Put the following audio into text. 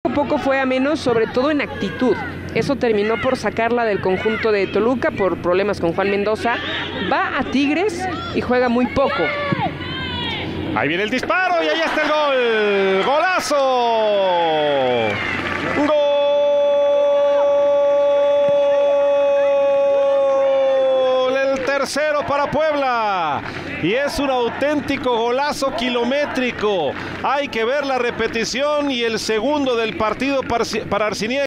a poco fue a menos, sobre todo en actitud. Eso terminó por sacarla del conjunto de Toluca por problemas con Juan Mendoza. Va a Tigres y juega muy poco. Ahí viene el disparo y ahí está el gol. ¡Golazo! ¡Gol! El tercero para Puebla. Y es un auténtico golazo kilométrico. Hay que ver la repetición y el segundo del partido para Arciniega.